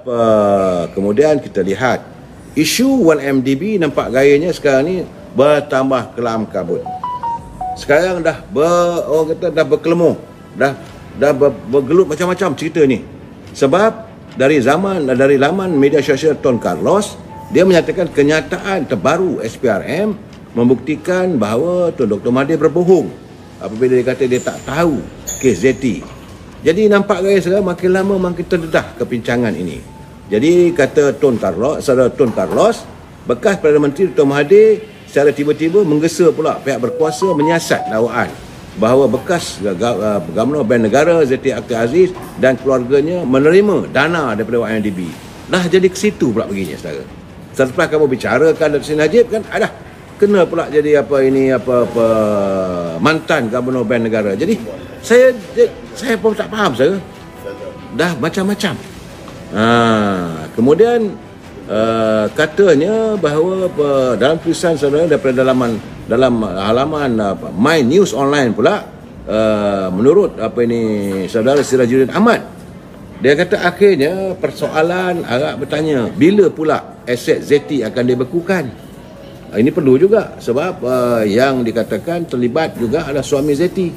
Kemudian kita lihat isu 1MDB nampak gayanya sekarang ni bertambah kelam kabut. Sekarang dah orang kata dah berkelemuh, dah bergelut macam-macam cerita ni. Sebab dari laman media sosial Tun Carlos, dia menyatakan kenyataan terbaru SPRM membuktikan bahawa Tun Dr. Mahathir berbohong apabila dia kata dia tak tahu kes Zeti. Jadi nampak gaya sekarang makin lama makin terdedah kepincangan ini. Jadi kata saudara Tun Carlos, bekas Perdana Menteri Dr. Mahathir secara tiba-tiba menggesa pula pihak berkuasa menyiasat dakwaan bahawa bekas Gubernur Bank Negara Zeti Akhtar Aziz dan keluarganya menerima dana daripada YNDB. Dah jadi ke situ pula begini saudara. Selepas kamu bicarakan Dr. Seri Najib kan ada kena pula jadi mantan Gubernur Bank Negara. Jadi saya pun tak faham saudara. Dah macam-macam. Kemudian katanya bahawa dalam tulisan saudara daripada dalam halaman My News Online pula, menurut saudara Sirajuddin Ahmad, dia kata akhirnya persoalan agak bertanya bila pula aset Zeti akan dibekukan. Ini perlu juga sebab yang dikatakan terlibat juga adalah suami Zeti.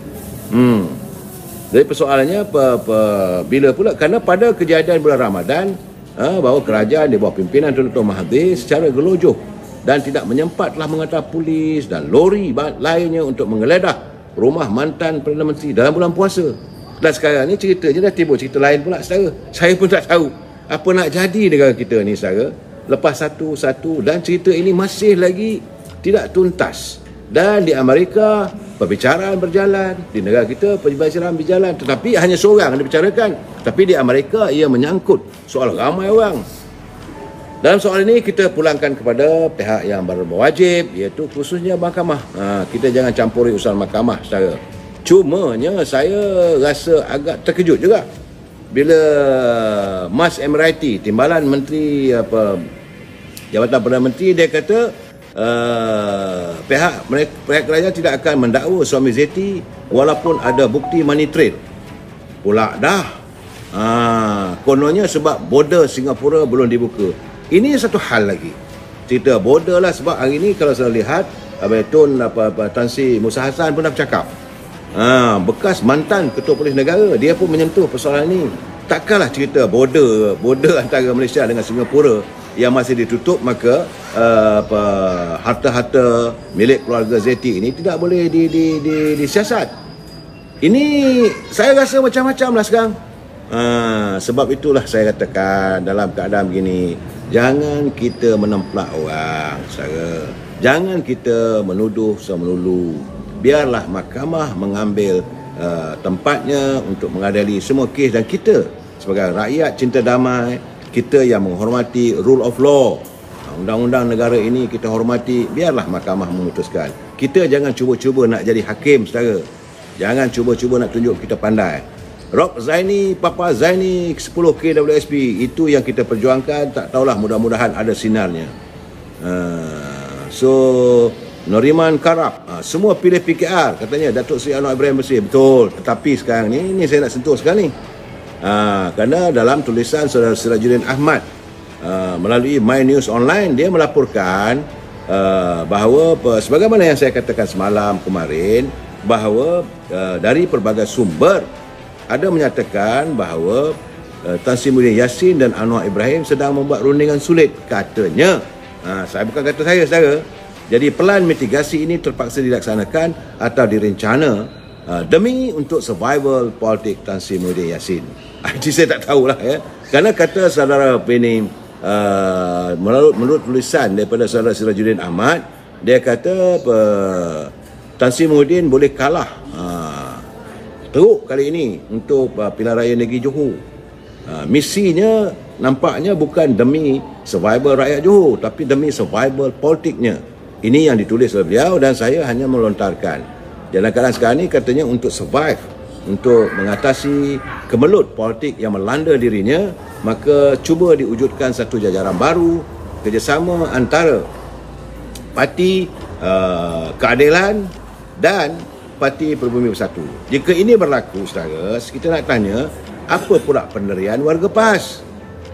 Jadi persoalannya bila pula, kerana pada kejadian bulan Ramadan bahawa kerajaan di bawah pimpinan Tun Dr. Mahathir secara gelojoh dan tidak menyempat telah menghantar polis dan lori lainnya untuk menggeledah rumah mantan Perdana Menteri dalam bulan puasa. Dan sekarang ni ceritanya dah timbul cerita lain pula saudara. Saya pun tak tahu apa nak jadi negara kita ni saudara. Lepas satu-satu, dan cerita ini masih lagi tidak tuntas. Dan di Amerika perbicaraan berjalan, di negara kita perbicaraan berjalan, tetapi hanya seorang yang dibicarakan. Tapi di Amerika ia menyangkut soal ramai orang. Dalam soal ini kita pulangkan kepada pihak yang berwajib, iaitu khususnya mahkamah. Kita jangan campuri urusan mahkamah saudara. Cumanya saya rasa agak terkejut juga bila Mas Emirati, Timbalan Menteri Jabatan Perdana Menteri, dia kata pihak kerajaan tidak akan mendakwa suami Zeti walaupun ada bukti money trade. Pula dah kononnya sebab border Singapura belum dibuka. Ini satu hal lagi, cerita border lah. Sebab hari ni kalau saya lihat Tan Sri Musa Hassan pun dah bercakap, bekas mantan Ketua Polis Negara, dia pun menyentuh persoalan ini. Takkanlah cerita border antara Malaysia dengan Singapura yang masih ditutup, maka harta-harta milik keluarga Zeti ini tidak boleh disiasat. Ini saya rasa macam-macam lah sekarang. Sebab itulah saya katakan dalam keadaan begini, jangan kita menemplak orang saudara. Jangan kita menuduh semelulu. Biarlah mahkamah mengambil tempatnya untuk mengadili semua kes, dan kita sebagai rakyat cinta damai, kita yang menghormati rule of law, undang-undang negara ini kita hormati, biarlah mahkamah memutuskan. Kita jangan cuba-cuba nak jadi hakim saudara. Jangan cuba-cuba nak tunjuk kita pandai. Rob Zaini, Papa Zaini 10 KWSP, itu yang kita perjuangkan. Tak tahulah, mudah-mudahan ada sinarnya. Noriman Karab, semua pilih PKR, katanya Datuk Seri Anwar Ibrahim bersih. Betul, tetapi sekarang ni saya nak sentuh sekarang ni. Kerana dalam tulisan saudara Sirajuddin Ahmad melalui My News Online, dia melaporkan bahawa sebagaimana yang saya katakan semalam kemarin, bahawa dari pelbagai sumber ada menyatakan bahawa Tan Sri Muhyiddin Yassin dan Anwar Ibrahim sedang membuat rundingan sulit, katanya. Saya bukan kata saya saudara. Jadi pelan mitigasi ini terpaksa dilaksanakan atau direncana demi untuk survival politik Tan Sri Muhyiddin Yassin. Ini saya tak tahulah ya. Kerana kata saudara ini, menurut tulisan daripada saudara Sirajuddin Ahmad, dia kata Tan Sri Muhyiddin boleh kalah teruk kali ini untuk pilihan raya negeri Johor. Misinya nampaknya bukan demi survival rakyat Johor, tapi demi survival politiknya. Ini yang ditulis oleh beliau dan saya hanya melontarkan. Dalam keadaan sekarang ini katanya untuk survive, untuk mengatasi kemelut politik yang melanda dirinya, maka cuba diwujudkan satu jajaran baru, kerjasama antara Parti Keadilan dan Parti Pribumi Bersatu. Jika ini berlaku saudara, kita nak tanya, apa pula pendirian warga PAS?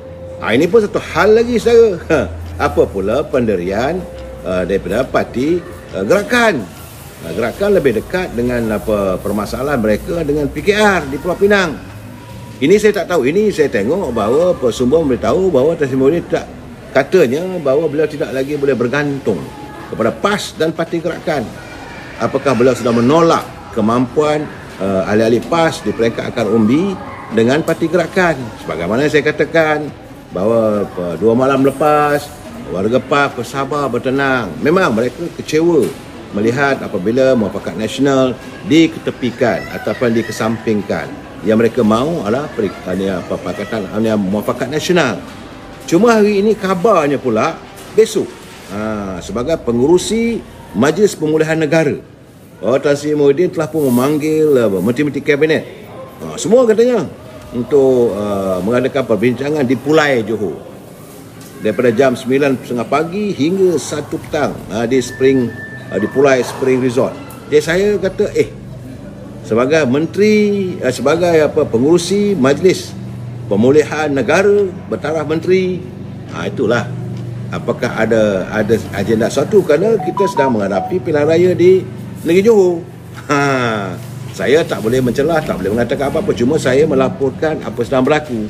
Ini pun satu hal lagi, saudara. Apa pula pendirian daripada parti Gerakan. Gerakan lebih dekat dengan permasalahan mereka dengan PKR di Pulau Pinang. Ini saya tak tahu. Ini saya tengok bahawa sumber memberitahu bahawa Tan Sri Muhyiddin tak, katanya bahawa beliau tidak lagi boleh bergantung kepada PAS dan Parti Gerakan. Apakah beliau sudah menolak kemampuan ahli-ahli PAS di peringkat akar umbi dengan Parti Gerakan? Sebagaimana saya katakan bahawa 2 malam lepas warga PAS bersabar, bertenang. Memang mereka kecewa melihat apabila Muafakat Nasional diketepikan ataupun dikesampingkan. Yang mereka mahu adalah Pakatan Muafakat Nasional. Cuma hari ini kabarnya pula besok sebagai pengurusi Majlis Pemulihan Negara, Tan Sri Muhyiddin telah pun memanggil menteri-menteri kabinet, semua katanya, untuk mengadakan perbincangan di Pulai Johor daripada jam 9.30 pagi hingga 1 petang di Pulai Spring Resort. Jadi saya kata sebagai menteri, sebagai pengurusi Majlis Pemulihan Negara bertaraf menteri, itulah apakah ada agenda suatu, kerana kita sedang menghadapi pilihan raya di negeri Johor. Saya tak boleh mencelah, tak boleh mengatakan apa-apa, cuma saya melaporkan apa sedang berlaku.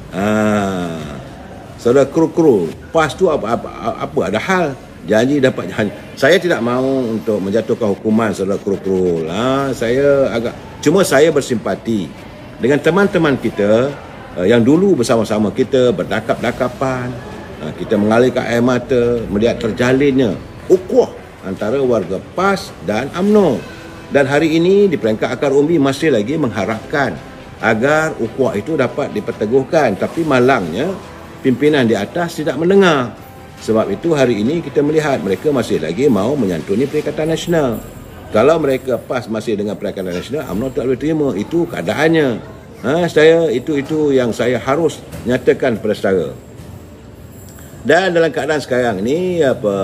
Saudara kru-kru PAS tu apa ada hal janji dapat janji. Saya tidak mahu untuk menjatuhkan hukuman saudara kru-kru. Cuma saya bersimpati dengan teman-teman kita yang dulu bersama-sama kita berdakap-dakapan. Kita mengalirkan air mata melihat terjalinnya ukhuwah antara warga PAS dan UMNO. Dan hari ini di peringkat akar umbi masih lagi mengharapkan agar ukhuwah itu dapat diperteguhkan. Tapi malangnya pimpinan di atas tidak mendengar. Sebab itu hari ini kita melihat mereka masih lagi mahu menyantuni Perikatan Nasional. Kalau mereka PAS masih dengan Perikatan Nasional, UMNO tak boleh terima. Itu keadaannya. Itu yang saya harus nyatakan kepada saudara. Dan dalam keadaan sekarang ni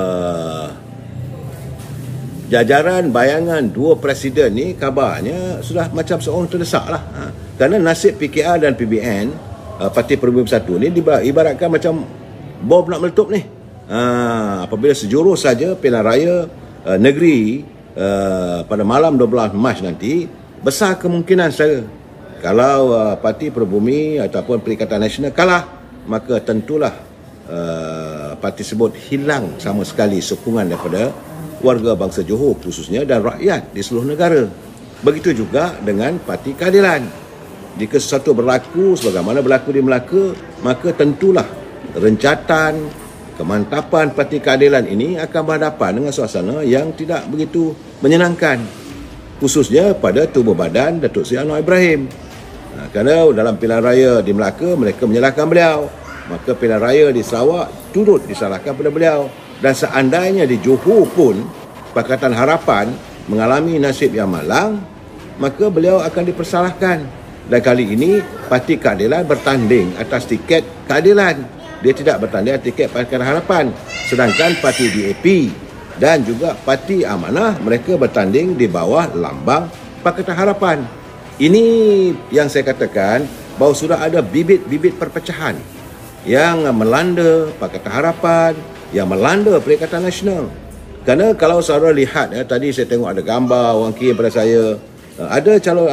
jajaran bayangan 2 presiden ni kabarnya sudah macam seorang terdesak lah. Kerana nasib PKR dan PBN, Parti Perubatan Bersatu ni ibaratkan macam bom nak meletup ni. Apabila sejurus saja pilihan raya negeri pada malam 12 Mac nanti, besar kemungkinan saya kalau Parti Perubumi ataupun Perikatan Nasional kalah, maka tentulah parti tersebut hilang sama sekali sokongan daripada warga bangsa Johor khususnya dan rakyat di seluruh negara. Begitu juga dengan Parti Keadilan. Jika sesuatu berlaku sebagaimana berlaku di Melaka, maka tentulah rencatan kemantapan Parti Keadilan ini akan berhadapan dengan suasana yang tidak begitu menyenangkan, khususnya pada tubuh badan Datuk Seri Anwar Ibrahim. Kerana dalam pilihan raya di Melaka mereka menyalahkan beliau, maka pilihan raya di Sarawak turut disalahkan pada beliau. Dan seandainya di Johor pun Pakatan Harapan mengalami nasib yang malang, maka beliau akan dipersalahkan. Dan kali ini Parti Keadilan bertanding atas tiket keadilan. Dia tidak bertanding atas tiket Pakatan Harapan. Sedangkan Parti DAP dan juga Parti Amanah mereka bertanding di bawah lambang Pakatan Harapan. Ini yang saya katakan bahawa sudah ada bibit-bibit perpecahan yang melanda Pakatan Harapan, yang melanda Perikatan Nasional. Kerana kalau saudara lihat tadi saya tengok ada gambar orang kirim pada saya, ada calon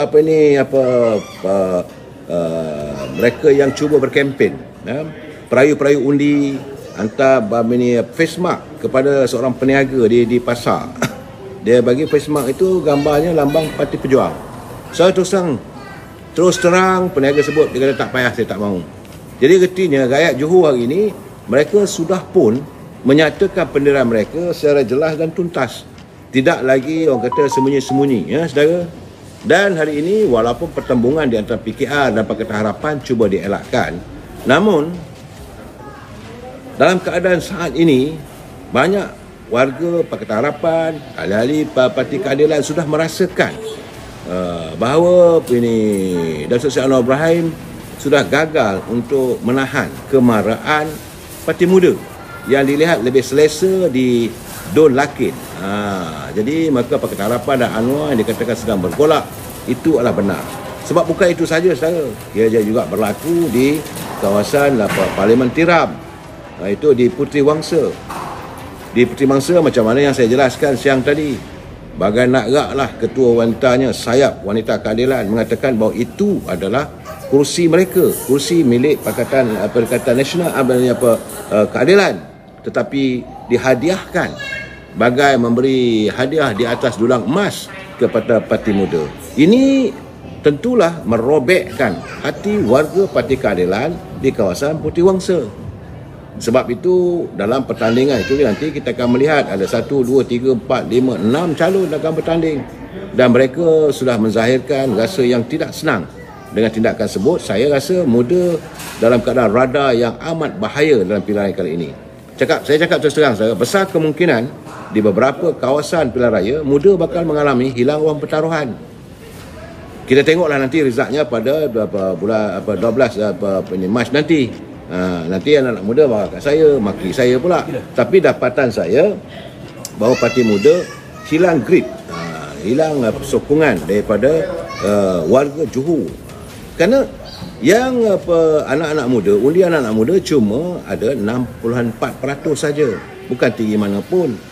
mereka yang cuba berkempen, perayu-perayu undi hantar face mark kepada seorang peniaga di pasar. Dia bagi face mark itu gambarnya lambang Parti Pejuang. Saya terus terang peniaga sebut, dia kata tak payah, saya tak mahu. Jadi artinya rakyat Johor hari ini mereka sudah pun menyatakan pendirian mereka secara jelas dan tuntas. Tidak lagi orang kata sembunyi-sembunyi, saudara. Dan hari ini walaupun pertembungan di antara PKR dan Pakatan Harapan cuba dielakkan, namun dalam keadaan saat ini banyak warga Pakatan Harapan, ahli-ahli Parti Keadilan sudah merasakan bahawa Datuk Seri Anwar Ibrahim sudah gagal untuk menahan kemarahan Parti Muda yang dilihat lebih selesa di Don Lakin. Jadi maka Pakatan Harapan dan Anwar yang dikatakan sedang bergolak itu adalah benar. Sebab bukan itu saja saudara, ia juga berlaku di kawasan Parlimen Tiram, itu di Puteri Wangsa. Di Puteri Wangsa macam mana yang saya jelaskan siang tadi, bagai nak geraklah ketua wanitanya Sayap Wanita Keadilan mengatakan bahawa itu adalah kursi mereka, kursi milik Perikatan Nasional Keadilan, tetapi dihadiahkan bagai memberi hadiah di atas dulang emas kepada Parti Muda. Ini tentulah merobekkan hati warga Parti Keadilan di kawasan Puteri Wangsa. Sebab itu dalam pertandingan itu nanti kita akan melihat ada 1, 2, 3, 4, 5, 6 calon akan bertanding, dan mereka sudah menzahirkan rasa yang tidak senang dengan tindakan tersebut. Saya rasa Muda dalam keadaan rada yang amat bahaya dalam pilihan kali ini. Saya cakap terus terang, besar kemungkinan di beberapa kawasan pilihan raya Muda bakal mengalami hilang wang pertaruhan. Kita tengoklah nanti resultnya pada bulan 12 Mac nanti. Nanti anak-anak muda marah kat saya, maki saya pula. Tapi dapatan saya bahawa Parti Muda hilang grit, hilang sokongan daripada warga Johor. Kerana yang anak-anak muda, undi anak-anak muda cuma ada 64% saja, bukan tinggi mana pun.